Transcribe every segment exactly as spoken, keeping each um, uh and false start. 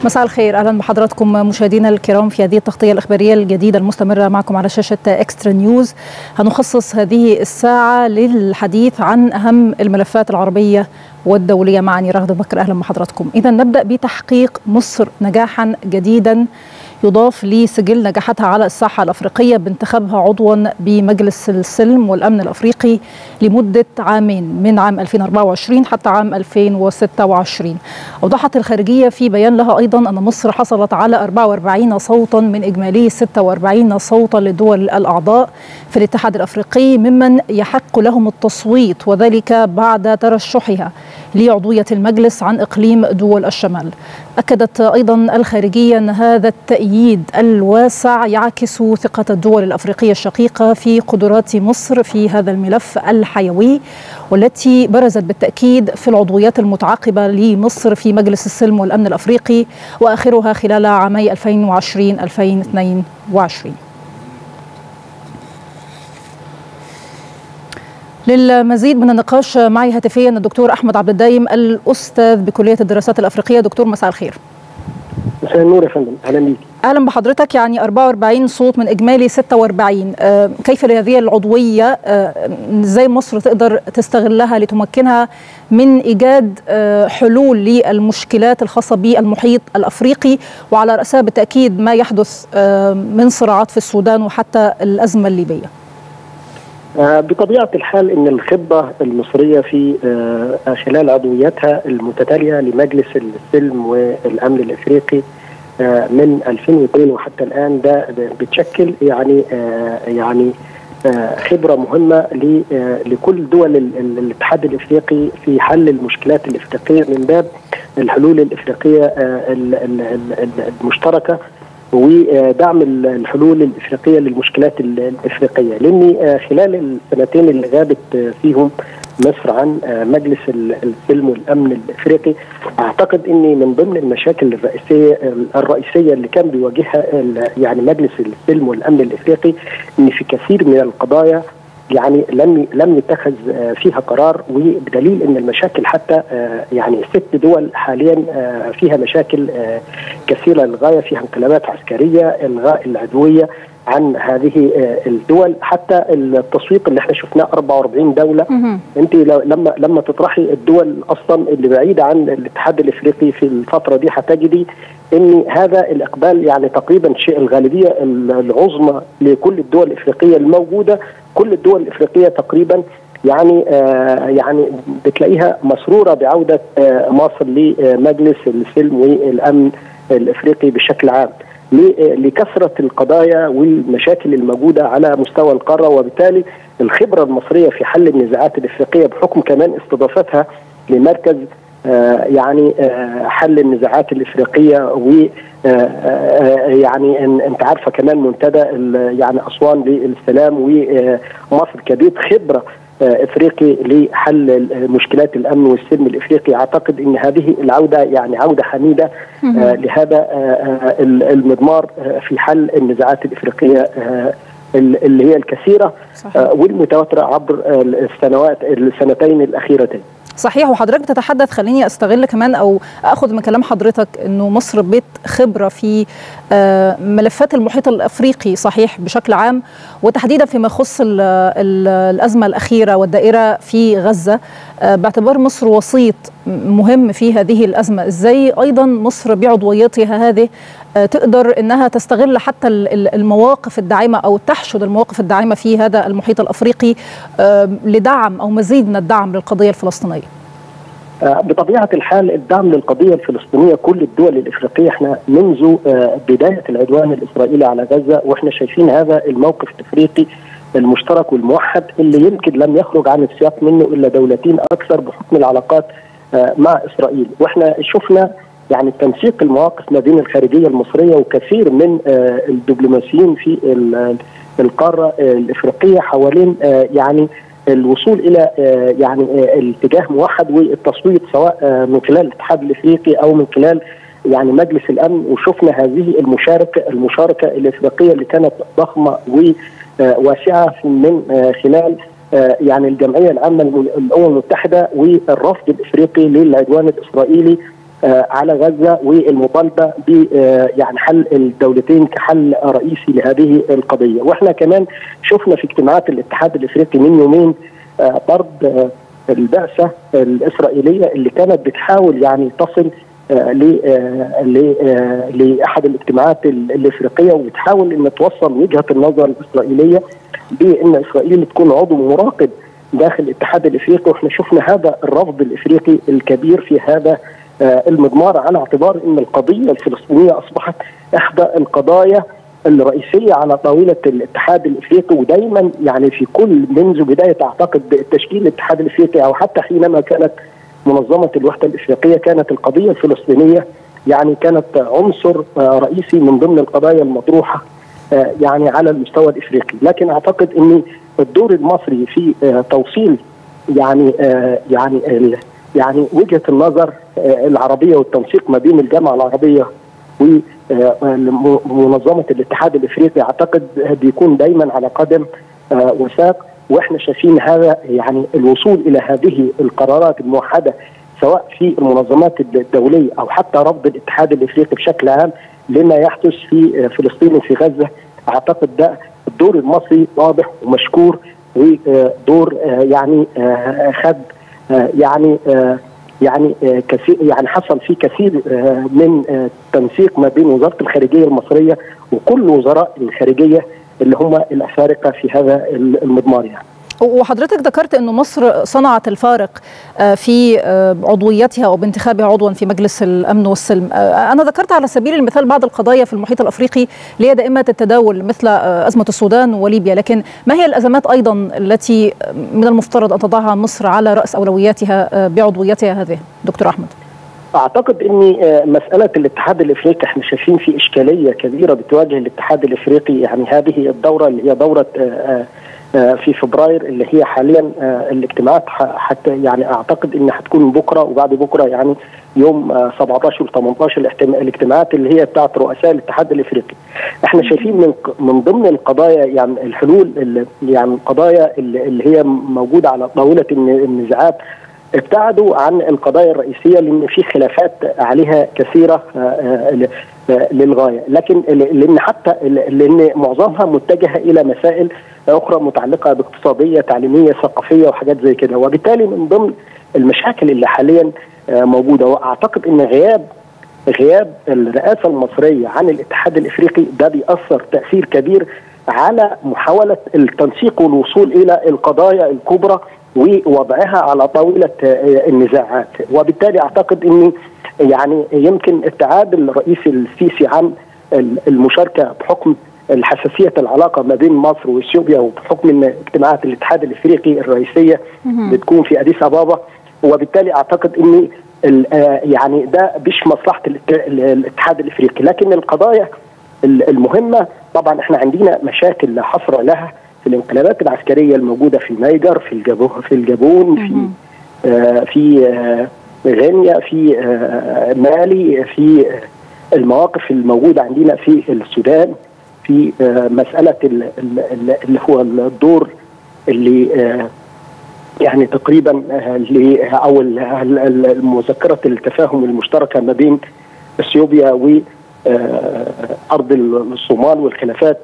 مساء الخير، اهلا بحضراتكم مشاهدينا الكرام في هذه التغطيه الاخباريه الجديده المستمره معكم على شاشه اكسترا نيوز. هنخصص هذه الساعه للحديث عن اهم الملفات العربيه والدوليه. معي رغد بكر، اهلا بحضراتكم. اذا نبدا بتحقيق مصر نجاحا جديدا يضاف لسجل نجاحاتها على الساحه الافريقيه بانتخابها عضوا بمجلس السلم والامن الافريقي لمده عامين من عام ألفين وأربعة وعشرين حتى عام ألفين وستة وعشرين. اوضحت الخارجيه في بيان لها ايضا ان مصر حصلت على أربعة وأربعين صوتا من اجمالي ستة وأربعين صوتا للدول الاعضاء في الاتحاد الافريقي ممن يحق لهم التصويت، وذلك بعد ترشحها لعضويه المجلس عن اقليم دول الشمال. اكدت ايضا الخارجيه ان هذا التأييد الواسع يعكس ثقة الدول الأفريقية الشقيقة في قدرات مصر في هذا الملف الحيوي، والتي برزت بالتأكيد في العضويات المتعاقبة لمصر في مجلس السلم والأمن الأفريقي، وآخرها خلال عامي ألفين وعشرين ألفين واثنين وعشرين. للمزيد من النقاش معي هاتفيا الدكتور أحمد عبد الدايم، الأستاذ بكلية الدراسات الأفريقية. دكتور مساء الخير. مساء النور يا فندم، اهلا بيك. اهلا بحضرتك. يعني أربعة وأربعين صوت من اجمالي ستة وأربعين، آه كيف لهذه العضويه؟ ازاي آه مصر تقدر تستغلها لتمكنها من ايجاد آه حلول للمشكلات الخاصه بالمحيط الافريقي، وعلى راسها بالتاكيد ما يحدث آه من صراعات في السودان وحتى الازمه الليبيه؟ آه بطبيعه الحال ان الخبره المصريه في آه خلال عضويتها المتتاليه لمجلس السلم والامن الافريقي من ألفين واثنين وحتى الآن ده بتشكل يعني يعني خبرة مهمة لكل دول الاتحاد الافريقي في حل المشكلات الافريقية من باب الحلول الافريقية المشتركة ودعم الحلول الافريقية للمشكلات الافريقية، لأن خلال السنتين اللي غابت فيهم مصر عن مجلس السلم والامن الافريقي، اعتقد اني من ضمن المشاكل الرئيسيه الرئيسيه اللي كان بيواجهها يعني مجلس السلم والامن الافريقي ان في كثير من القضايا يعني لم لم يتخذ فيها قرار، وبدليل ان المشاكل حتى يعني ست دول حاليا فيها مشاكل كثيره للغايه، فيها انقلابات عسكريه، الغاء العدويه عن هذه الدول، حتى التصويت اللي احنا شفناه أربعة وأربعين دوله. انت لما لما تطرحي الدول اصلا اللي بعيده عن الاتحاد الافريقي في الفتره دي هتجدي ان هذا الاقبال يعني تقريبا شيء الغالبيه العظمى لكل الدول الافريقيه الموجوده، كل الدول الافريقيه تقريبا يعني آه يعني بتلاقيها مسروره بعوده آه مصر لمجلس السلم والامن الافريقي بشكل عام، لكثرة القضايا والمشاكل الموجودة على مستوى القارة، وبالتالي الخبرة المصرية في حل النزاعات الإفريقية بحكم كمان استضافتها لمركز آه يعني آه حل النزاعات الإفريقية، و آه يعني انت عارفة كمان منتدى يعني أسوان للسلام، ومصر كبيت خبرة افريقي لحل مشكلات الامن والسلم الافريقي. اعتقد ان هذه العوده يعني عوده حميده آه لهذا آه المضمار آه في حل النزاعات الافريقيه آه اللي هي الكثيره آه والمتواتره عبر السنوات السنتين الاخيرتين. صحيح. وحضرتك بتتحدث، خليني استغل كمان او اخذ من كلام حضرتك انه مصر بيت خبره في ملفات المحيط الافريقي صحيح بشكل عام، وتحديدا فيما يخص ال ال الازمه الاخيره والدائره في غزه، باعتبار مصر وسيط مهم في هذه الازمه. ازاي ايضا مصر بعضويتها هذه تقدر انها تستغل حتى المواقف الداعمه او تحشد المواقف الداعمه في هذا المحيط الافريقي لدعم او مزيد من الدعم للقضيه الفلسطينيه؟ بطبيعه الحال الدعم للقضيه الفلسطينيه كل الدول الافريقيه، احنا منذ بدايه العدوان الاسرائيلي على غزه واحنا شايفين هذا الموقف الافريقي المشترك والموحد اللي يمكن لم يخرج عن السياق منه الا دولتين اكثر بحكم العلاقات مع اسرائيل، واحنا شفنا يعني تنسيق المواقف ما بين الخارجيه المصريه وكثير من الدبلوماسيين في القاره الافريقيه حوالين يعني الوصول الى يعني الاتجاه موحد والتصويت سواء من خلال الاتحاد الافريقي او من خلال يعني مجلس الامن. وشفنا هذه المشاركه المشاركه الافريقيه اللي كانت ضخمه وواسعه من خلال يعني الجمعيه العامه للامم المتحده والرفض الافريقي للعدوان الاسرائيلي على غزه والمطالبه ب يعني حل الدولتين كحل رئيسي لهذه القضيه. واحنا كمان شفنا في اجتماعات الاتحاد الافريقي من يومين طرد البعثه الاسرائيليه اللي كانت بتحاول يعني تصل لاحد الاجتماعات الافريقيه وبتحاول ان توصل وجهه النظر الاسرائيليه بان اسرائيل تكون عضو مراقب داخل الاتحاد الافريقي. واحنا شفنا هذا الرفض الافريقي الكبير في هذا المضمار على اعتبار ان القضيه الفلسطينيه اصبحت احدى القضايا الرئيسيه على طاوله الاتحاد الافريقي. ودايما يعني في كل منذ بدايه اعتقد تشكيل الاتحاد الافريقي او حتى حينما كانت منظمه الوحده الافريقيه كانت القضيه الفلسطينيه يعني كانت عنصر رئيسي من ضمن القضايا المطروحه يعني على المستوى الافريقي. لكن اعتقد ان الدور المصري في توصيل يعني يعني يعني وجهه النظر العربيه والتنسيق ما بين الجامعه العربيه ومنظمه الاتحاد الافريقي اعتقد بيكون دايما على قدم وساق. واحنا شايفين هذا يعني الوصول الى هذه القرارات الموحده سواء في المنظمات الدوليه او حتى رفض الاتحاد الافريقي بشكل عام لما يحدث في فلسطين وفي غزه. اعتقد ده الدور المصري واضح ومشكور ودور يعني خد يعني يعني كثير يعني حصل فيه كثير من التنسيق ما بين وزاره الخارجيه المصريه وكل وزراء الخارجيه اللي هم الافارقه في هذا المضمار يعني. وحضرتك ذكرت أنه مصر صنعت الفارق في عضويتها أو بانتخابها عضوا في مجلس الأمن والسلم. أنا ذكرت على سبيل المثال بعض القضايا في المحيط الأفريقي اللي هي دائمة التداول مثل أزمة السودان وليبيا، لكن ما هي الأزمات أيضا التي من المفترض أن تضعها مصر على رأس أولوياتها بعضويتها هذه دكتور أحمد؟ اعتقد ان مساله الاتحاد الافريقي احنا شايفين في اشكاليه كبيره بتواجه الاتحاد الافريقي. يعني هذه الدوره اللي هي دوره في فبراير اللي هي حاليا الاجتماعات حتى يعني اعتقد ان هتكون بكره وبعد بكره يعني يوم سبعتاشر وثمانية عشر الاجتماعات اللي هي بتاعت رؤساء الاتحاد الافريقي. احنا شايفين من من ضمن القضايا يعني الحلول يعني القضايا اللي هي موجوده على طاوله النزاعات ابتعدوا عن القضايا الرئيسيه لان في خلافات عليها كثيره للغايه، لكن لان حتى لان معظمها متجهه الى مسائل اخرى متعلقه باقتصاديه تعليميه ثقافيه وحاجات زي كده. وبالتالي من ضمن المشاكل اللي حاليا موجوده واعتقد ان غياب غياب الرئاسه المصريه عن الاتحاد الافريقي ده بيأثر تأثير كبير على محاوله التنسيق والوصول الى القضايا الكبرى ووضعها على طاوله النزاعات. وبالتالي اعتقد ان يعني يمكن ابتعاد الرئيس السيسي عن المشاركه بحكم الحساسيه العلاقه ما بين مصر واثيوبيا وبحكم ان اجتماعات الاتحاد الافريقي الرئيسيه بتكون في اديس ابابا. وبالتالي اعتقد ان يعني ده مش مصلحه الاتحاد الافريقي. لكن القضايا المهمه طبعا احنا عندنا مشاكل لا حصر لها في الانقلابات العسكريه الموجوده في النيجر في الجابون في الجابون في آه في آه غينيا في آه مالي في آه المواقف الموجوده عندنا في السودان في آه مساله اللي هو الدور اللي آه يعني تقريبا آه او مذكره التفاهم المشتركه ما بين اثيوبيا و أرض الصومال والخلافات.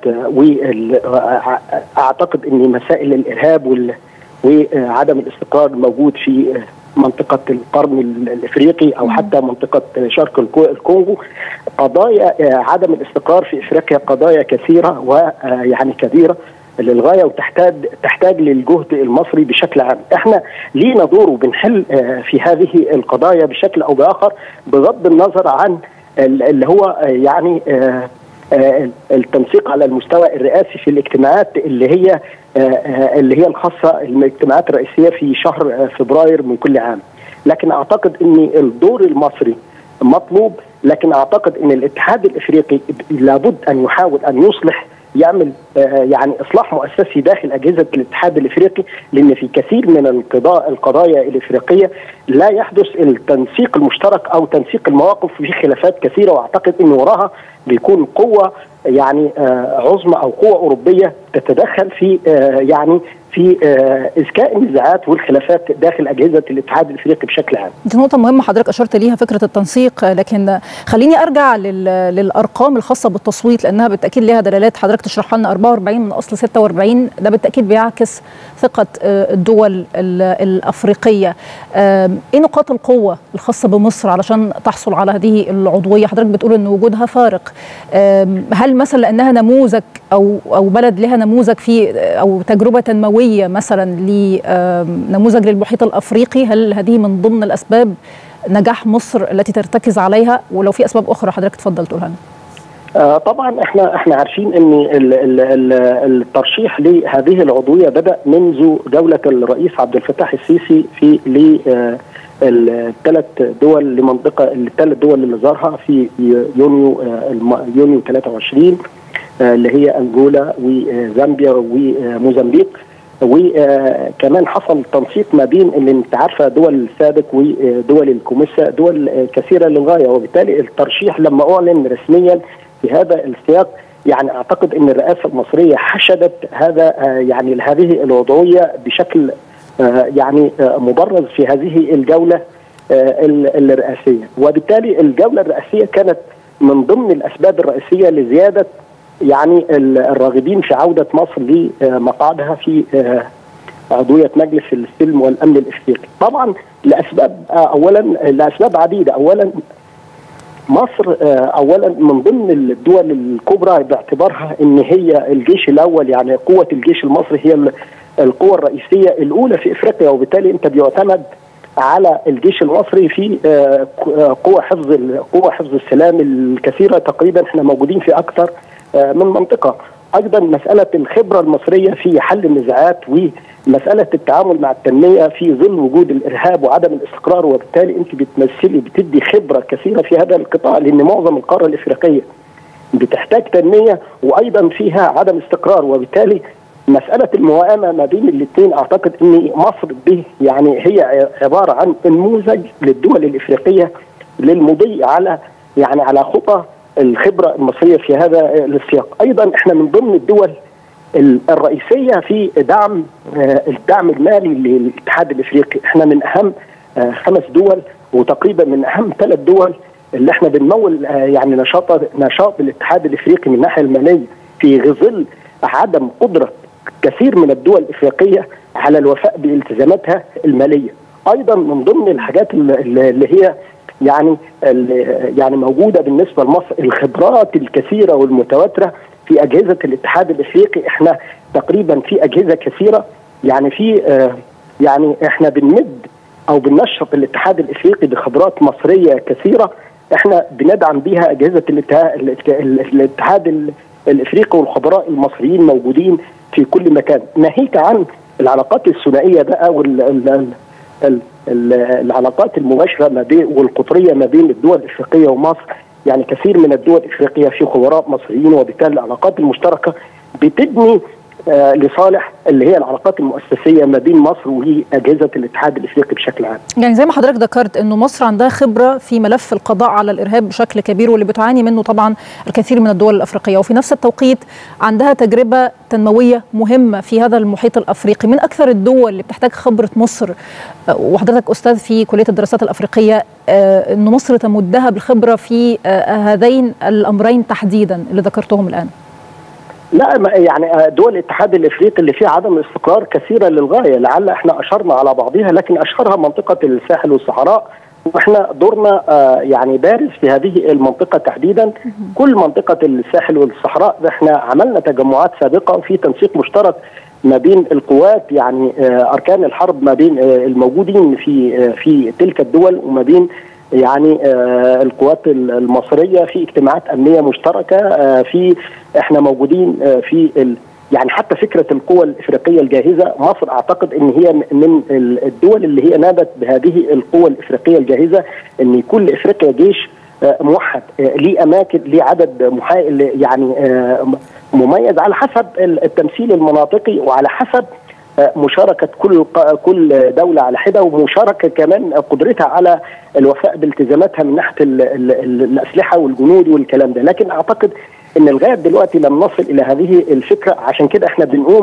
وأعتقد أن مسائل الإرهاب وعدم الاستقرار الموجود في منطقة القرن الإفريقي أو حتى منطقة شرق الكونغو، قضايا عدم الاستقرار في إفريقيا قضايا كثيرة ويعني كبيرة للغاية وتحتاج تحتاج للجهد المصري بشكل عام. احنا لينا دور وبنحل في هذه القضايا بشكل أو بآخر بغض النظر عن اللي هو يعني التنسيق على المستوى الرئاسي في الاجتماعات اللي هي اللي هي الخاصه الاجتماعات الرئيسيه في شهر فبراير من كل عام. لكن اعتقد ان الدور المصري مطلوب، لكن اعتقد ان الاتحاد الافريقي لابد ان يحاول ان يصلح يعمل يعني اصلاح مؤسسي داخل اجهزه الاتحاد الافريقي، لان في كثير من القضايا الافريقيه لا يحدث التنسيق المشترك او تنسيق المواقف في خلافات كثيره. واعتقد ان وراها بيكون قوه يعني عظمى او قوه اوروبيه تتدخل في يعني في اذكاء النزاعات والخلافات داخل اجهزه الاتحاد الافريقي بشكل عام. دي نقطه مهمه حضرتك اشرت ليها، فكره التنسيق، لكن خليني ارجع للارقام الخاصه بالتصويت لانها بالتاكيد لها دلالات. حضرتك تشرحها لنا أربعة وأربعين من اصل ستة وأربعين، ده بالتاكيد بيعكس ثقه الدول الافريقيه. ايه نقاط القوه الخاصه بمصر علشان تحصل على هذه العضويه؟ حضرتك بتقول ان وجودها فارق، هل مثلا لانها نموذج او او بلد لها نموذج في او تجربه تنمويه مثلا لنموذج للمحيط الافريقي؟ هل هذه من ضمن الاسباب نجاح مصر التي ترتكز عليها؟ ولو في اسباب اخرى حضرتك تفضل تقولها لنا. آه طبعا احنا احنا عارفين ان ال ال ال الترشيح لهذه العضويه بدا منذ جوله الرئيس عبد الفتاح السيسي في للثلاث دول لمنطقه الثلاث دول اللي زارها في يونيو يونيو ثلاثة وعشرين اللي هي انجولا وزامبيا وموزمبيق، وكمان حصل تنسيق ما بين اللي انت عارفه دول السابق ودول الكوميسا، دول كثيره للغايه، وبالتالي الترشيح لما اعلن رسميا في هذا السياق يعني اعتقد ان الرئاسه المصريه حشدت هذا يعني هذه الوضعيه بشكل يعني مبرز في هذه الجوله الرئاسيه، وبالتالي الجوله الرئاسيه كانت من ضمن الاسباب الرئيسيه لزياده يعني الراغبين في عودة مصر لمقعدها في عضوية مجلس السلم والأمن الإفريقي. طبعا لأسباب أولا لأسباب عديدة. أولا مصر أولا من ضمن الدول الكبرى باعتبارها أن هي الجيش الأول، يعني قوة الجيش المصري هي القوة الرئيسية الأولى في إفريقيا، وبالتالي أنت بيعتمد على الجيش المصري في قوة حفظ قوة حفظ السلام الكثيرة. تقريبا احنا موجودين في أكثر من منطقة. أيضا مسألة الخبرة المصرية في حل النزاعات ومسألة التعامل مع التنمية في ظل وجود الإرهاب وعدم الاستقرار، وبالتالي أنت بتمثلي بتدي خبرة كثيرة في هذا القطاع، لأن معظم القارة الإفريقية بتحتاج تنمية وأيضا فيها عدم استقرار، وبالتالي مسألة الموائمة ما بين الاثنين أعتقد أن مصر به يعني هي عبارة عن نموذج للدول الإفريقية للمضي على يعني على خطى الخبرة المصرية في هذا السياق. أيضا احنا من ضمن الدول الرئيسية في دعم الدعم المالي للاتحاد الافريقي، احنا من اهم خمس دول وتقريبا من اهم ثلاث دول اللي احنا بنمول يعني نشاط نشاط الاتحاد الافريقي من الناحية المالية في ظل عدم قدرة كثير من الدول الافريقية على الوفاء بالتزاماتها المالية. ايضا من ضمن الحاجات اللي هي يعني يعني موجوده بالنسبه لمصر الخبرات الكثيره والمتواتره في اجهزه الاتحاد الافريقي. احنا تقريبا في اجهزه كثيره يعني في آه يعني احنا بنمد او بننشط الاتحاد الافريقي بخبرات مصريه كثيره احنا بندعم بها اجهزه الاتحاد, الاتحاد الافريقي، والخبراء المصريين موجودين في كل مكان، ناهيك عن العلاقات الثنائيه بقى وال العلاقات المباشره ما بين والقطريه ما بين الدول الافريقيه ومصر. يعني كثير من الدول الافريقيه في خبراء مصريين، وبالتالي العلاقات المشتركه بتبني آه لصالح اللي هي العلاقات المؤسسيه ما بين مصر واجهزه الاتحاد الافريقي بشكل عام. يعني زي ما حضرتك ذكرت انه مصر عندها خبره في ملف القضاء على الارهاب بشكل كبير، واللي بتعاني منه طبعا الكثير من الدول الافريقيه، وفي نفس التوقيت عندها تجربه تنمويه مهمه في هذا المحيط الافريقي. من اكثر الدول اللي بتحتاج خبره مصر، وحضرتك استاذ في كليه الدراسات الافريقيه، ان مصر تمدها بالخبره في هذين الامرين تحديدا اللي ذكرتهم الان. لا يعني دول الاتحاد الافريقي اللي فيها عدم استقرار كثيره للغايه، لعل احنا اشرنا على بعضها، لكن اشهرها منطقه الساحل والصحراء، واحنا دورنا يعني بارز في هذه المنطقه تحديدا. كل منطقه الساحل والصحراء احنا عملنا تجمعات سابقه وفي تنسيق مشترك ما بين القوات، يعني اركان الحرب ما بين الموجودين في في تلك الدول وما بين يعني آه القوات المصريه في اجتماعات امنيه مشتركه. آه في احنا موجودين آه في ال يعني حتى فكره القوى الافريقيه الجاهزه، مصر اعتقد ان هي من الدول اللي هي نادت بهذه القوى الافريقيه الجاهزه، ان يكون لافريقيا جيش آه موحد آه ليه اماكن ليه عدد محايل يعني آه مميز على حسب التمثيل المناطقي وعلى حسب مشاركة كل كل دولة على حدة، ومشاركة كمان قدرتها على الوفاء بالتزاماتها من ناحية الأسلحة والجنود والكلام ده. لكن أعتقد أن لغاية دلوقتي لم نصل إلى هذه الفكرة، عشان كده احنا بنقوم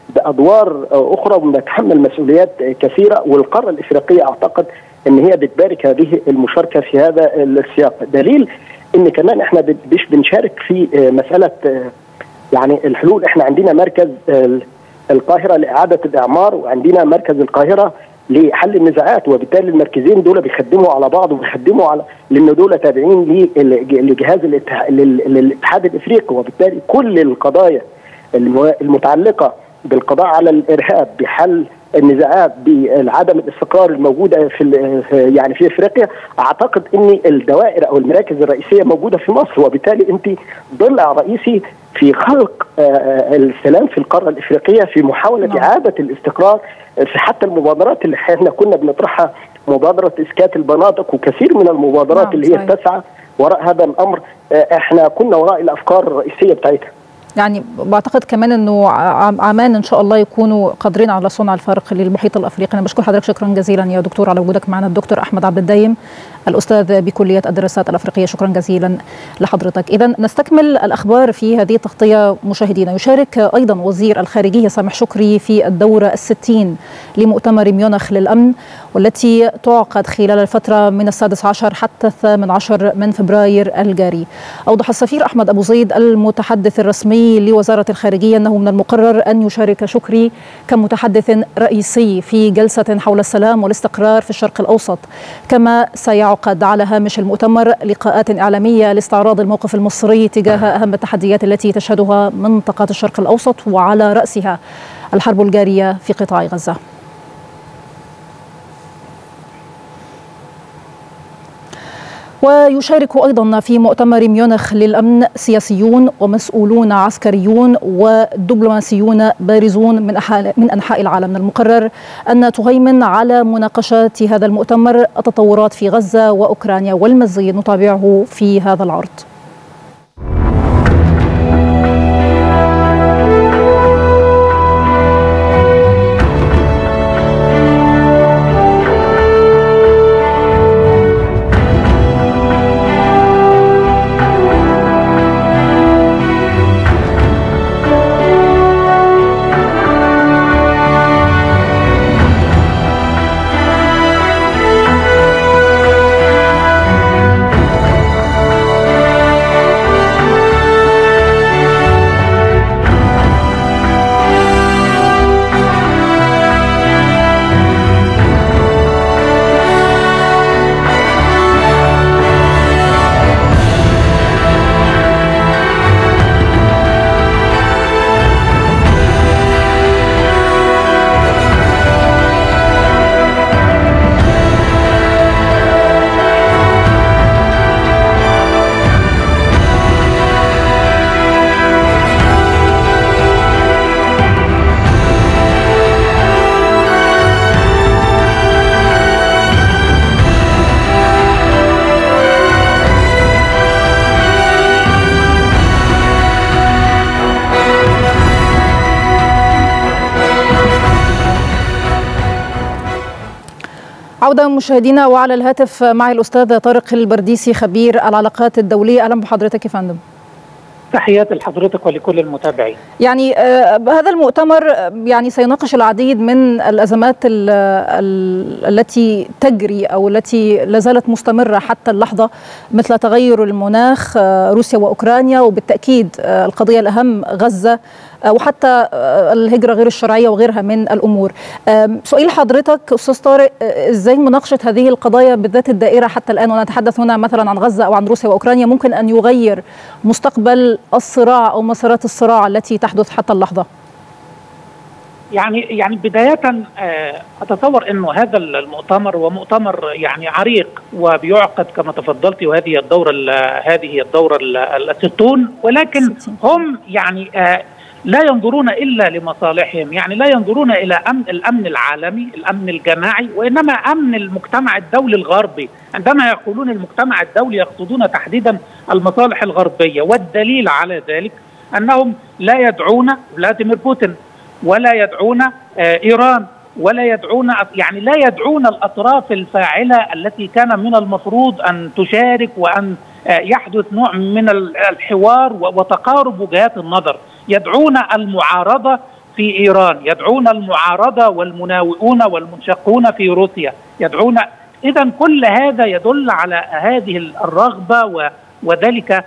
بادوار اخرى ونتحمل مسؤوليات كثيره، والقاره الافريقيه اعتقد ان هي بتبارك هذه المشاركه في هذا السياق. دليل ان كمان احنا مش بنشارك في مساله يعني الحلول. احنا عندنا مركز القاهره لاعاده الاعمار، وعندنا مركز القاهره لحل النزاعات، وبالتالي المركزين دول بيخدموا على بعض وبيخدموا على لان دول تابعين لجهاز الاتحاد الافريقي، وبالتالي كل القضايا المتعلقه بالقضاء على الارهاب، بحل النزاعات، بعدم الاستقرار الموجوده في يعني في افريقيا، اعتقد ان الدوائر او المراكز الرئيسيه موجوده في مصر، وبالتالي انت ضلع رئيسي في خلق السلام في القاره الافريقيه، في محاوله نعم. اعاده الاستقرار، في حتى المبادرات اللي احنا كنا بنطرحها، مبادره اسكات البنادق وكثير من المبادرات نعم. اللي هي بتسعى وراء هذا الامر، احنا كنا وراء الافكار الرئيسيه بتاعتها. يعني بعتقد كمان انه عمان ان شاء الله يكونوا قادرين على صنع الفارق للمحيط الافريقي. انا بشكر حضرتك شكرا جزيلا يا دكتور على وجودك معنا. الدكتور احمد عبد الدايم الاستاذ بكليه الدراسات الافريقيه، شكرا جزيلا لحضرتك. اذا نستكمل الاخبار في هذه التغطيه مشاهدينا. يشارك ايضا وزير الخارجيه سامح شكري في الدوره الستين لمؤتمر ميونخ للامن، والتي تعقد خلال الفتره من السادس عشر حتى الثامن عشر من فبراير الجاري. اوضح السفير احمد ابو زيد المتحدث الرسمي لوزارة الخارجية أنه من المقرر أن يشارك شكري كمتحدث رئيسي في جلسة حول السلام والاستقرار في الشرق الأوسط، كما سيعقد على هامش المؤتمر لقاءات إعلامية لاستعراض الموقف المصري تجاه أهم التحديات التي تشهدها منطقة الشرق الأوسط، وعلى رأسها الحرب الجارية في قطاع غزة. ويشارك أيضا في مؤتمر ميونخ للأمن سياسيون ومسؤولون عسكريون ودبلوماسيون بارزون من من أنحاء العالم. من المقرر أن تهيمن على مناقشات هذا المؤتمر التطورات في غزة وأوكرانيا، والمزيد نتابعه في هذا العرض. عودة مشاهدينا، وعلى الهاتف معي الأستاذ طارق البرديسي خبير العلاقات الدولية. أهلا بحضرتك يا فندم. تحياتي لحضرتك ولكل المتابعين. يعني آه هذا المؤتمر يعني سيناقش العديد من الأزمات ال ال التي تجري أو التي لازالت مستمرة حتى اللحظة، مثل تغير المناخ، آه روسيا وأوكرانيا، وبالتأكيد آه القضية الأهم غزة، آه وحتى آه الهجرة غير الشرعية وغيرها من الأمور. آه سؤال حضرتك أستاذ طارق، آه إزاي مناقشة هذه القضايا بالذات الدائرة حتى الآن، ونتحدث هنا مثلا عن غزة أو عن روسيا وأوكرانيا، ممكن أن يغير مستقبل الصراع أو مسارات الصراع التي تحدث حتى اللحظة؟ يعني يعني بداية أتصور أنه هذا المؤتمر هو مؤتمر يعني عريق وبيعقد كما تفضلت، وهذه الدورة هذه الدورة الستون، ولكن هم يعني لا ينظرون إلا لمصالحهم، يعني لا ينظرون إلى أمن الأمن العالمي، الأمن الجماعي، وإنما أمن المجتمع الدولي الغربي. عندما يقولون المجتمع الدولي يقصدون تحديدا المصالح الغربية، والدليل على ذلك أنهم لا يدعون فلاديمير بوتين ولا يدعون إيران ولا يدعون يعني لا يدعون الأطراف الفاعلة التي كان من المفروض أن تشارك وأن يحدث نوع من الحوار وتقارب وجهات النظر. يدعون المعارضة في إيران، يدعون المعارضة والمناوئون والمنشقون في روسيا، يدعون. إذن كل هذا يدل على هذه الرغبة وذلك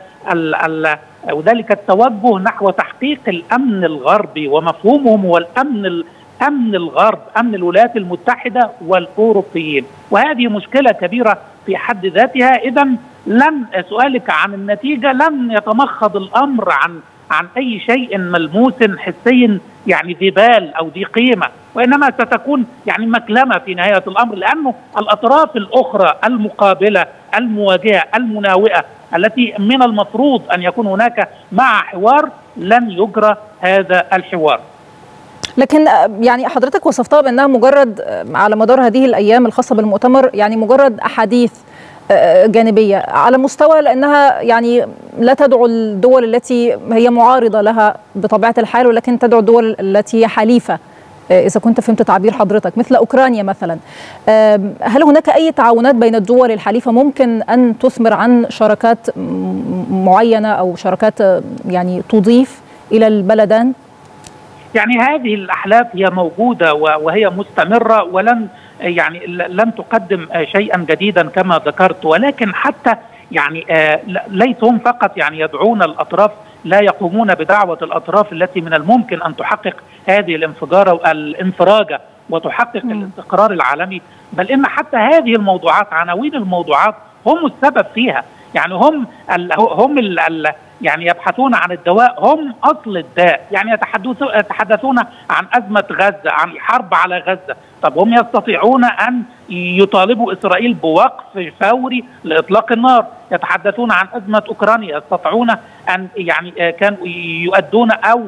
وذلك التوجه نحو تحقيق الأمن الغربي، ومفهومهم هو الأمن أمن الغرب، أمن الولايات المتحدة والأوروبيين، وهذه مشكلة كبيرة في حد ذاتها. إذن لن سؤالك عن النتيجة لن يتمخض الأمر عن عن أي شيء ملموس حسي يعني ذي بال أو ذي قيمة، وإنما ستكون يعني مكلمة في نهاية الأمر، لأنه الأطراف الأخرى المقابلة المواجهة المناوئة التي من المفروض أن يكون هناك مع حوار لن يجرى هذا الحوار. لكن يعني حضرتك وصفتها بأنها مجرد على مدار هذه الأيام الخاصة بالمؤتمر يعني مجرد أحاديث جانبية على مستوى، لأنها يعني لا تدعو الدول التي هي معارضة لها بطبيعة الحال، ولكن تدعو الدول التي هي حليفة، إذا كنت فهمت تعبير حضرتك، مثل أوكرانيا مثلا. هل هناك أي تعاونات بين الدول الحليفة ممكن أن تثمر عن شراكات معينة أو شراكات يعني تضيف إلى البلدان؟ يعني هذه الأحلاف هي موجودة وهي مستمرة، ولن يعني لن تقدم شيئا جديدا كما ذكرت، ولكن حتى يعني ليس هم فقط يعني يدعون الأطراف، لا يقومون بدعوة الأطراف التي من الممكن أن تحقق هذه الانفجارة والانفراجة وتحقق م. الاستقرار العالمي، بل إن حتى هذه الموضوعات عناوين الموضوعات هم السبب فيها. يعني هم ال هم ال ال يعني يبحثون عن الدواء، هم أصل الداء. يعني يتحدثون عن أزمة غزة، عن الحرب على غزة. طب هم يستطيعون أن يطالبوا إسرائيل بوقف فوري لإطلاق النار. يتحدثون عن أزمة أوكرانيا، يستطيعون أن يعني كانوا يؤدون أو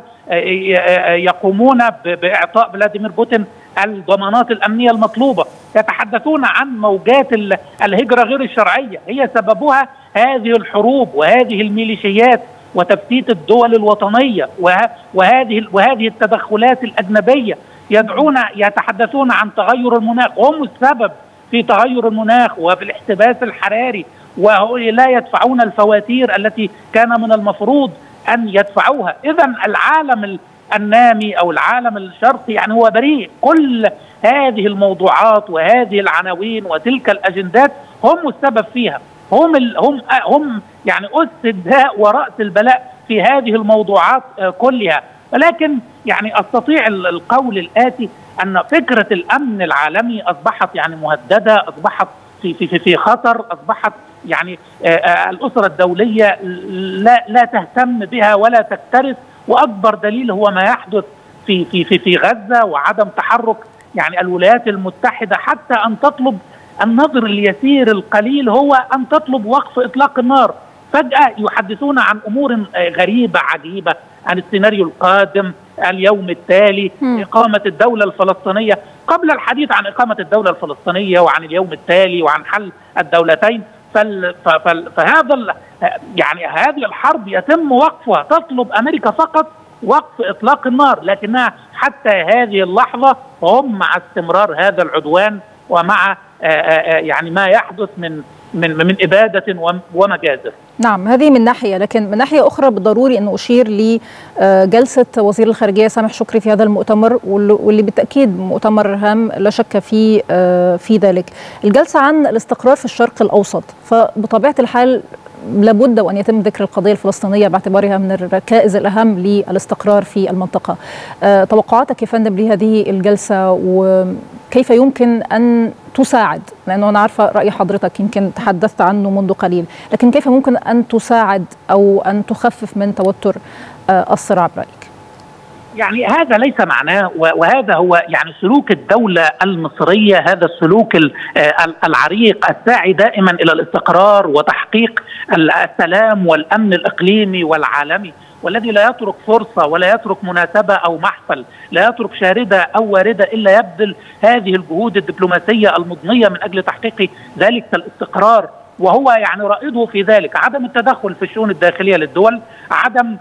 يقومون بإعطاء فلاديمير بوتين الضمانات الأمنية المطلوبة. يتحدثون عن موجات الهجرة غير الشرعية، هي سببها هذه الحروب وهذه الميليشيات وتفتيت الدول الوطنية وهذه وهذه التدخلات الأجنبية. يدعون يتحدثون عن تغير المناخ، هم السبب في تغير المناخ وفي الاحتباس الحراري، ولا يدفعون الفواتير التي كان من المفروض أن يدفعوها. إذن العالم النامي أو العالم الشرقي يعني هو بريء. كل هذه الموضوعات وهذه العناوين وتلك الأجندات هم السبب فيها، هم ال هم هم يعني أس الداء ورأس البلاء في هذه الموضوعات كلها. ولكن يعني أستطيع القول الآتي أن فكرة الأمن العالمي أصبحت يعني مهددة، أصبحت في في في خطر، أصبحت يعني الأسرة الدولية لا لا تهتم بها ولا تكترث. وأكبر دليل هو ما يحدث في في في في غزة، وعدم تحرك يعني الولايات المتحدة حتى أن تطلب النظر اليسير القليل هو أن تطلب وقف إطلاق النار. فجأة يحدثون عن أمور غريبة عجيبة، عن السيناريو القادم، اليوم التالي، م. إقامة الدولة الفلسطينية. قبل الحديث عن إقامة الدولة الفلسطينية وعن اليوم التالي وعن حل الدولتين، فال فال فهذا يعني هذه الحرب يتم وقفها. تطلب أمريكا فقط وقف إطلاق النار، لكنها حتى هذه اللحظة هم مع استمرار هذا العدوان ومع يعني ما يحدث من من من إبادة ومجازر. نعم، هذه من ناحية، لكن من ناحية أخرى بالضروري أن أشير لجلسة وزير الخارجية سامح شكري في هذا المؤتمر، واللي بالتأكيد مؤتمر هام لا شك في في ذلك. الجلسة عن الاستقرار في الشرق الأوسط، فبطبيعة الحال لابد وأن يتم ذكر القضية الفلسطينية باعتبارها من الركائز الأهم للاستقرار في المنطقة. توقعاتك يا فندم لهذه الجلسة، وكيف يمكن أن تساعد، لأنه أنا عارفة رأي حضرتك يمكن تحدثت عنه منذ قليل، لكن كيف ممكن أن تساعد أو أن تخفف من توتر الصراع برأيك؟ يعني هذا ليس معناه، وهذا هو يعني سلوك الدولة المصرية، هذا السلوك العريق الساعي دائما إلى الاستقرار وتحقيق السلام والأمن الإقليمي والعالمي، والذي لا يترك فرصة ولا يترك مناسبة أو محفل، لا يترك شاردة أو واردة إلا يبذل هذه الجهود الدبلوماسية المضنية من أجل تحقيق ذلك الاستقرار. وهو يعني رائده في ذلك عدم التدخل في الشؤون الداخلية للدول، عدم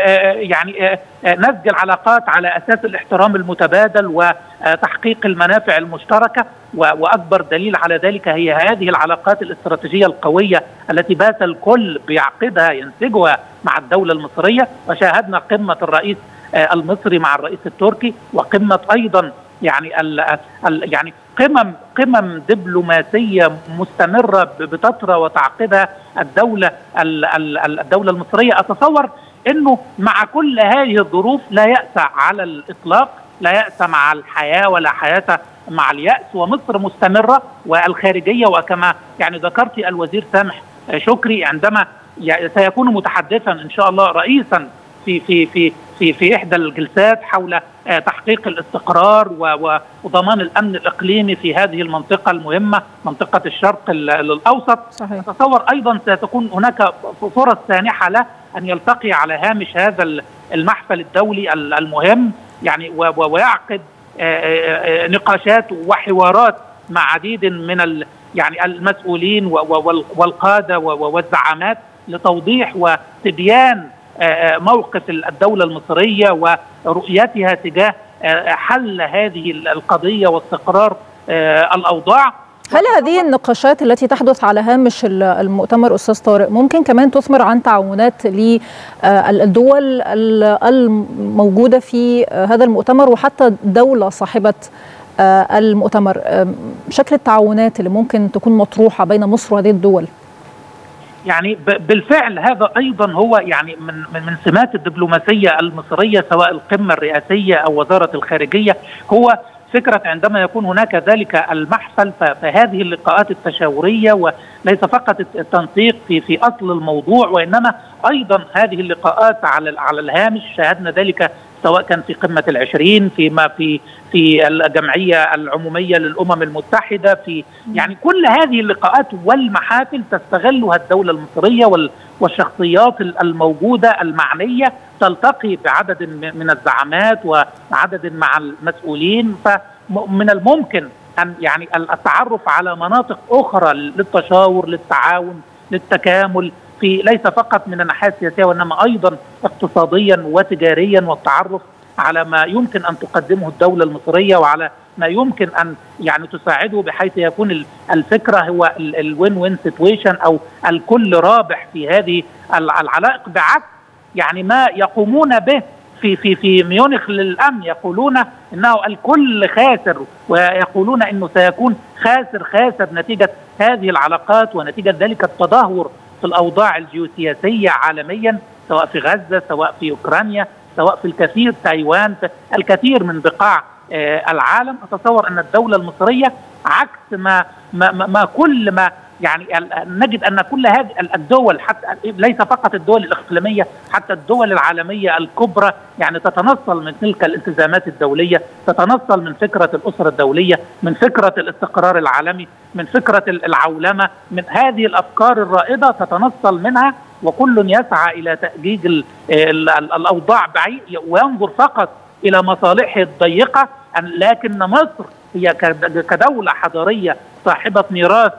يعني نسج العلاقات على أساس الاحترام المتبادل وتحقيق المنافع المشتركة. وأكبر دليل على ذلك هي هذه العلاقات الاستراتيجية القوية التي بات الكل بيعقدها ينسجها مع الدولة المصرية. وشاهدنا قمة الرئيس المصري مع الرئيس التركي، وقمة أيضا يعني ال ال يعني قمم قمم دبلوماسية مستمرة بتطرى وتعقدها الدولة الدولة المصرية. أتصور أنه مع كل هذه الظروف لا يأس على الإطلاق، لا يأس مع الحياة ولا حياة مع اليأس، ومصر مستمرة والخارجية. وكما يعني ذكرت الوزير سامح شكري عندما سيكون متحدثا إن شاء الله رئيسا في في في في في إحدى الجلسات حول تحقيق الاستقرار وضمان الأمن الإقليمي في هذه المنطقة المهمة، منطقة الشرق الأوسط. صحيح. أتصور أيضا ستكون هناك فرص سانحة له أن يلتقي على هامش هذا المحفل الدولي المهم يعني ويعقد نقاشات وحوارات مع عديد من يعني المسؤولين والقادة والزعامات لتوضيح وتبيان موقف الدولة المصرية ورؤيتها تجاه حل هذه القضية واستقرار الأوضاع. هل هذه النقاشات التي تحدث على هامش المؤتمر أستاذ طارق ممكن كمان تثمر عن تعاونات للدول الموجودة في هذا المؤتمر وحتى دولة صاحبة المؤتمر؟ شكل التعاونات اللي ممكن تكون مطروحة بين مصر وهذه الدول؟ يعني بالفعل هذا أيضا هو يعني من من سمات الدبلوماسية المصرية، سواء القمة الرئاسية أو وزارة الخارجية، هو فكرة عندما يكون هناك ذلك المحفل فهذه اللقاءات التشاورية، وليس فقط التنسيق في في أصل الموضوع، وإنما أيضا هذه اللقاءات على على الهامش. شاهدنا ذلك سواء كان في قمة العشرين، فيما في في الجمعية العمومية للأمم المتحدة، في يعني كل هذه اللقاءات والمحافل تستغلها الدولة المصرية والشخصيات الموجودة المعنية، تلتقي بعدد من الزعامات وعدد مع المسؤولين. فمن الممكن أن يعني التعرف على مناطق أخرى للتشاور، للتعاون، للتكامل، في ليس فقط من الناحية السياسية وإنما أيضا اقتصاديا وتجاريا، والتعرف على ما يمكن أن تقدمه الدولة المصرية وعلى ما يمكن أن يعني تساعده، بحيث يكون الفكرة هو الوين وين سيتويشن أو الكل رابح في هذه العلائق، بعكس يعني ما يقومون به في في في ميونخ للأمن. يقولون إنه الكل خاسر، ويقولون إنه سيكون خاسر خاسر نتيجة هذه العلاقات ونتيجة ذلك التدهور في الأوضاع الجيوسياسية عالميا، سواء في غزة، سواء في أوكرانيا، سواء في الكثير تايوان، في الكثير من بقاع العالم. أتصور أن الدولة المصرية عكس ما ما, ما كل ما يعني نجد أن كل هذه الدول، حتى ليس فقط الدول الإقليمية، حتى الدول العالمية الكبرى يعني تتنصل من تلك الالتزامات الدولية، تتنصل من فكرة الأسرة الدولية، من فكرة الاستقرار العالمي، من فكرة العولمة، من هذه الأفكار الرائدة تتنصل منها، وكل يسعى إلى تأجيج الأوضاع بعيد وينظر فقط إلى مصالحه الضيقة. لكن مصر هي كدولة حضارية صاحبة ميراث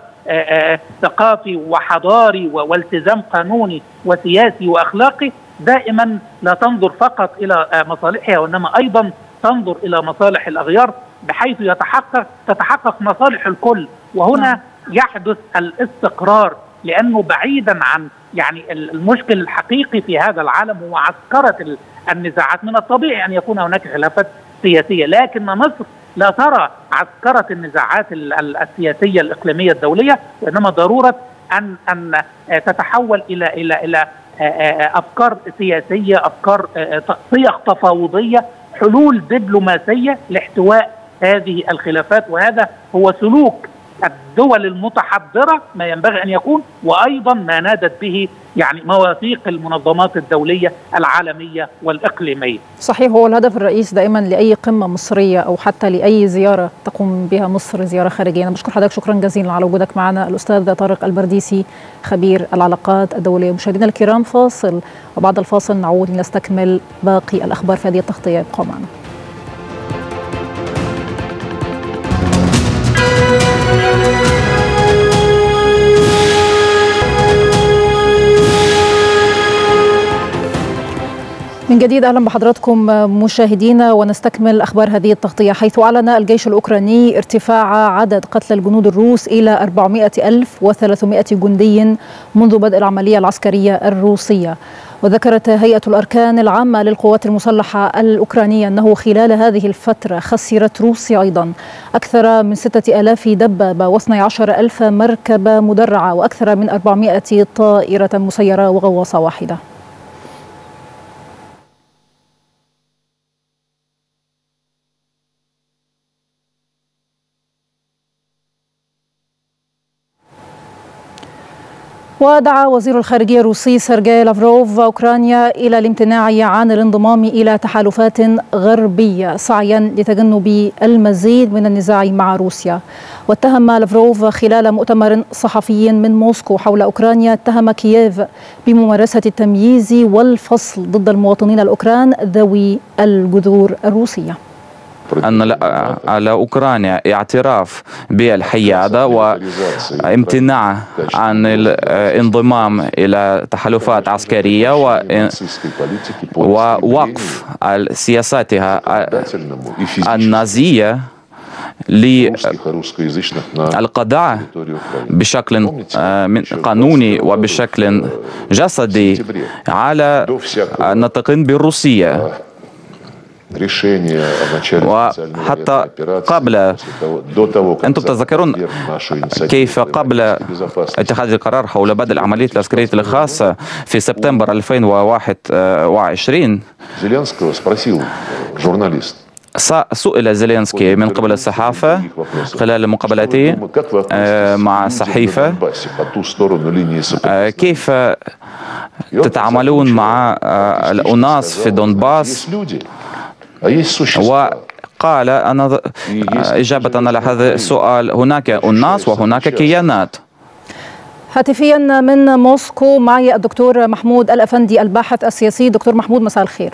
ثقافي وحضاري والتزام قانوني وسياسي وأخلاقي، دائما لا تنظر فقط إلى مصالحها وإنما أيضا تنظر إلى مصالح الأغيار، بحيث يتحقق تتحقق مصالح الكل. وهنا يحدث الاستقرار، لأنه بعيدا عن يعني المشكل الحقيقي في هذا العالم هو عسكرة النزاعات. من الطبيعي أن يكون هناك خلافات سياسية، لكن مصر لا ترى عسكرة النزاعات السياسية الإقليمية الدولية، وإنما ضرورة أن أن تتحول إلى إلى إلى أفكار سياسية، أفكار صيغ تفاوضية، حلول دبلوماسية لاحتواء هذه الخلافات. وهذا هو سلوك الدول المتحضرة ما ينبغي أن يكون، وأيضا ما نادت به يعني مواثيق المنظمات الدولية العالمية والإقليمية. صحيح، هو الهدف الرئيس دائما لأي قمة مصرية أو حتى لأي زيارة تقوم بها مصر، زيارة خارجية. أنا بشكر حضرتك شكرا جزيلا على وجودك معنا الأستاذ طارق البرديسي، خبير العلاقات الدولية. مشاهدينا الكرام، فاصل، وبعد الفاصل نعود لنستكمل باقي الأخبار في هذه التغطية. ابقوا معنا. من جديد أهلا بحضراتكم مشاهدينا، ونستكمل أخبار هذه التغطية. حيث أعلن الجيش الأوكراني ارتفاع عدد قتلى الجنود الروس إلى أربعمائة ألف وثلاثمائة جندي منذ بدء العملية العسكرية الروسية. وذكرت هيئة الأركان العامة للقوات المسلحة الأوكرانية أنه خلال هذه الفترة خسرت روسيا أيضا أكثر من ستة آلاف دبابة واثني عشر ألف مركبة مدرعة وأكثر من أربعمائة طائرة مسيرة وغواصة واحدة. ودعا وزير الخارجية الروسي سيرجي لافروف أوكرانيا إلى الامتناع عن الانضمام إلى تحالفات غربية سعيا لتجنب المزيد من النزاع مع روسيا. واتهم لافروف خلال مؤتمر صحفي من موسكو حول أوكرانيا اتهم كييف بممارسة التمييز والفصل ضد المواطنين الأوكران ذوي الجذور الروسية. أن على أوكرانيا اعتراف بالحيادة وامتناع عن الانضمام إلى تحالفات عسكرية ووقف سياساتها النازية للقضاء بشكل قانوني وبشكل جسدي على الناطقين بالروسية. وحتى قبل، أنتم تتذكرون كيف قبل اتخاذ القرار حول بدء العملية العسكرية الخاصة في سبتمبر ألفين وواحد وعشرين سئل زيلينسكي من قبل الصحافة خلال مقابلته مع الصحيفة كيف تتعاملون مع الأناس في دونباس، وقال أنا إجابة على هذا السؤال هناك أناس وهناك كيانات. هاتفيا من موسكو معي الدكتور محمود الأفندي الباحث السياسي. دكتور محمود مساء الخير.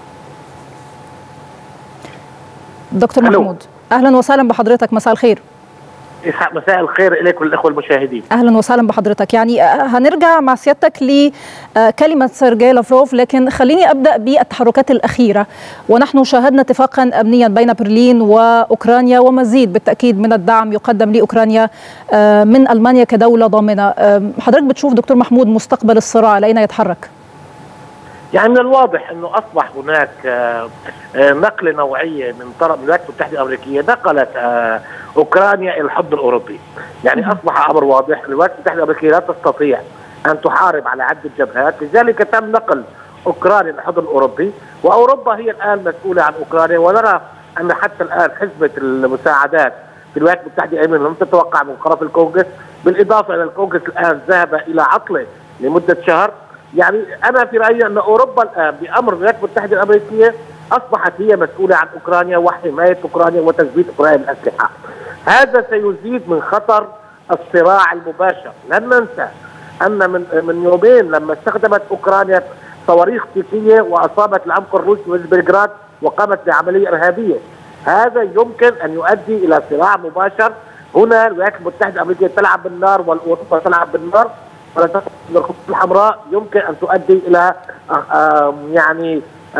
دكتور محمود أهلا وسهلا بحضرتك، مساء الخير. مساء الخير لك والإخوة المشاهدين. أهلا وسهلا بحضرتك. يعني هنرجع مع سيادتك لكلمة سيرجي لافروف، لكن خليني أبدأ بالتحركات الأخيرة. ونحن شاهدنا اتفاقا أمنيا بين برلين وأوكرانيا ومزيد بالتأكيد من الدعم يقدم لأوكرانيا من ألمانيا كدولة ضامنة. حضرتك بتشوف دكتور محمود مستقبل الصراع لأين يتحرك؟ يعني من الواضح أنه أصبح هناك نقلة نوعية من طرف الولايات المتحدة الأمريكية، نقلت أوكرانيا إلى الحضن الأوروبي. يعني أصبح أمر واضح، الولايات المتحدة الأمريكية لا تستطيع أن تحارب على عدة جبهات، لذلك تم نقل أوكرانيا إلى الحضن الأوروبي، وأوروبا هي الآن مسؤولة عن أوكرانيا. ونرى أن حتى الآن حزمة المساعدات في الولايات المتحدة الأمريكية لم تتوقع من طرف الكونغرس، بالإضافة إلى الكونغرس الآن ذهب إلى عطلة لمدة شهر. يعني أنا في رأيي أن أوروبا الآن بأمر الولايات المتحدة الأمريكية أصبحت هي مسؤولة عن أوكرانيا وحماية أوكرانيا وتثبيت أوكرانيا بالأسلحة. هذا سيزيد من خطر الصراع المباشر. لن ننسى أن من من يومين لما استخدمت أوكرانيا صواريخ تيكية وأصابت العمق الروسي وبلغراد وقامت بعملية إرهابية. هذا يمكن أن يؤدي إلى صراع مباشر. هنا الولايات المتحدة الأمريكية تلعب بالنار والأوروبا تلعب بالنار، الخطوط الحمراء يمكن أن تؤدي إلى يعني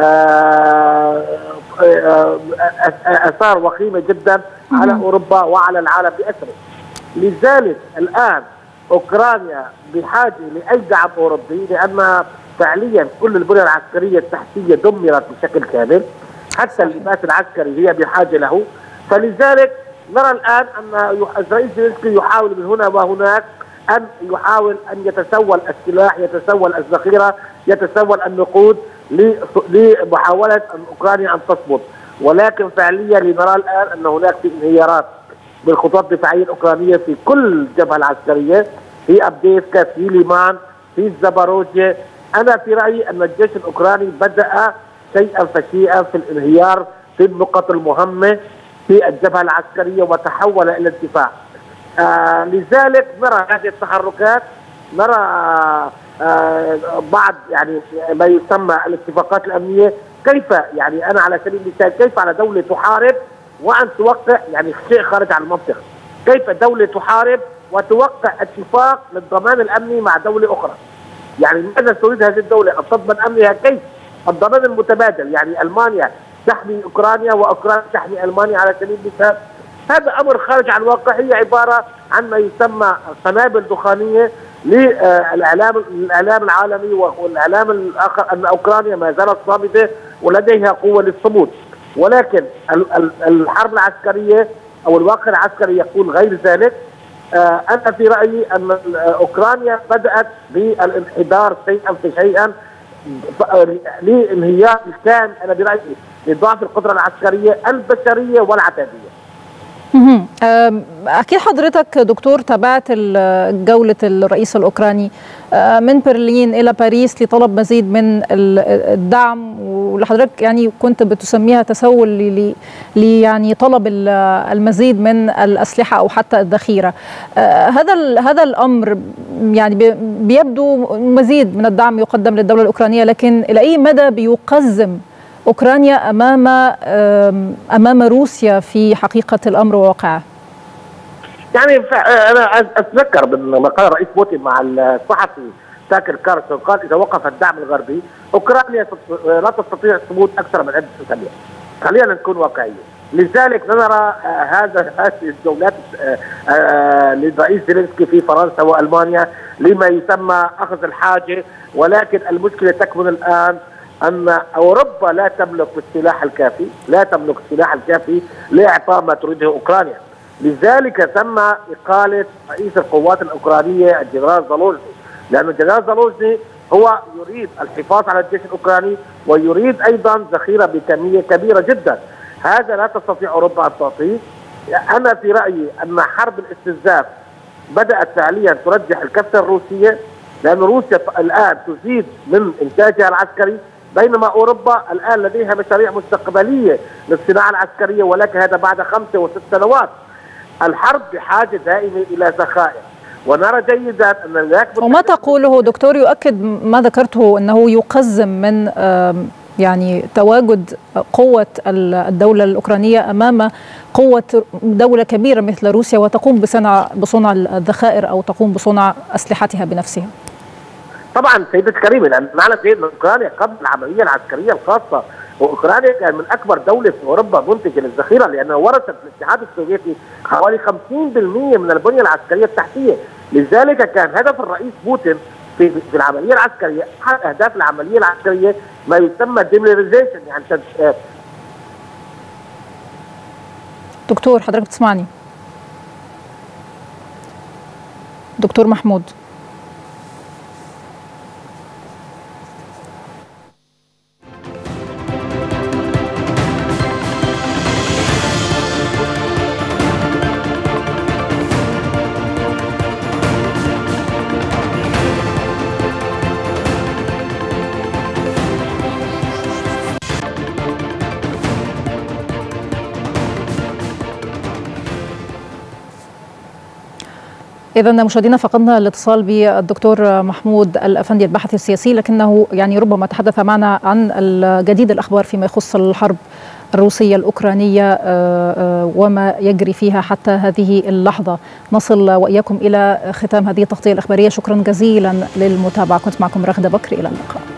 آثار وخيمة جدا على أوروبا وعلى العالم بأسره. لذلك الآن أوكرانيا بحاجة لأي دعم أوروبي، لأن فعليا كل البنية العسكرية التحتية دمرت بشكل كامل، حتى اللباس العسكري هي بحاجة له. فلذلك نرى الآن أن الرئيس زيلينسكي يحاول من هنا وهناك أن يحاول أن يتسول السلاح، يتسول الذخيرة، يتسول النقود لمحاولة أن أوكرانيا أن تصمد. ولكن فعليا لنرى الآن أن هناك في انهيارات بالخطوط الدفاعية الأوكرانية في كل الجبهة العسكرية، في أبديفكا، في ليمان، في زاباروجيا. أنا في رأيي أن الجيش الأوكراني بدأ شيئا فشيئا في الانهيار في النقط المهمة في الجبهة العسكرية وتحول إلى الدفاع. آه لذلك نرى هذه التحركات، نرى آه بعض يعني ما يسمى الاتفاقات الأمنية. كيف يعني أنا على سبيل المثال كيف على دولة تحارب وأن توقع يعني شيء خارج عن المنطق؟ كيف دولة تحارب وتوقع اتفاق للضمان الأمني مع دولة أخرى؟ يعني ماذا تريد هذه الدولة أن تضمن أمنها؟ كيف؟ الضمان المتبادل، يعني ألمانيا تحمي أوكرانيا وأوكرانيا تحمي ألمانيا على سبيل المثال. هذا أمر خارج عن الواقع، هي عبارة عن ما يسمى قنابل دخانية للاعلام الاعلام العالمي والاعلام الاخر ان اوكرانيا ما زالت صامده ولديها قوه للصمود، ولكن الحرب العسكريه او الواقع العسكري يقول غير ذلك. انا في رايي ان اوكرانيا بدات بالانحدار شيئا فشيئا لانهيار الكامل، انا برايي لضعف القدره العسكريه البشريه والعتاديه. أكيد حضرتك دكتور تابعت جولة الرئيس الأوكراني من برلين إلى باريس لطلب مزيد من الدعم، واللي حضرتك يعني كنت بتسميها تسول لي يعني طلب المزيد من الأسلحة أو حتى الذخيرة. هذا هذا الأمر يعني بيبدو مزيد من الدعم يقدم للدولة الأوكرانية، لكن إلى أي مدى بيقزم أوكرانيا أمام أمام روسيا في حقيقة الأمر وواقعه؟ يعني أنا أتذكر من قال الرئيس بوتين مع الصحفي تاكر كارلسون، قال إذا وقف الدعم الغربي أوكرانيا لا تستطيع الصمود أكثر من عدة أسابيع. خلينا نكون واقعيين. لذلك نرى هذا هذه الجولات للرئيس زيلينسكي في فرنسا وألمانيا لما يسمى أخذ الحاجة، ولكن المشكلة تكمن الآن أن أوروبا لا تملك السلاح الكافي، لا تملك السلاح الكافي لإعطاء ما تريده أوكرانيا. لذلك تم إقالة رئيس القوات الأوكرانية الجنرال زالوزني، لأن الجنرال زالوزني هو يريد الحفاظ على الجيش الأوكراني ويريد أيضا ذخيرة بكمية كبيرة جدا. هذا لا تستطيع أوروبا أن تعطيه. أنا في رأيي أن حرب الاستنزاف بدأت فعليا ترجح الكفة الروسية، لأن روسيا الآن تزيد من إنتاجها العسكري، بينما أوروبا الآن لديها مشاريع مستقبلية للصناعة العسكرية، ولكن هذا بعد خمسة وست سنوات. الحرب بحاجة دائمة إلى ذخائر، ونرى جيدا أن هناك. وما تقوله دكتور يؤكد ما ذكرته أنه يقزم من يعني تواجد قوة الدولة الأوكرانية أمام قوة دولة كبيرة مثل روسيا وتقوم بصنع بصنع الذخائر أو تقوم بصنع أسلحتها بنفسها. طبعا سيدتي كريمه، لان معنى سيدنا اوكرانيا قبل العمليه العسكريه الخاصه، واوكرانيا كان من اكبر دوله في اوروبا منتجه للذخيره، لانها ورثت الاتحاد السوفيتي حوالي خمسين بالمئة من البنيه العسكريه التحتيه. لذلك كان هدف الرئيس بوتين في في العمليه العسكريه، احد اهداف العمليه العسكريه ما يسمى ديميليتايزيشن، يعني تد... دكتور حضرتك بتسمعني؟ دكتور محمود. إذا مشاهدينا فقدنا الاتصال بالدكتور محمود الأفندي الباحث السياسي، لكنه يعني ربما تحدث معنا عن الجديد الأخبار فيما يخص الحرب الروسية الأوكرانية وما يجري فيها حتى هذه اللحظة. نصل وإياكم إلى ختام هذه التغطية الإخبارية. شكرا جزيلا للمتابعة، كنت معكم رغدة بكر، إلى اللقاء.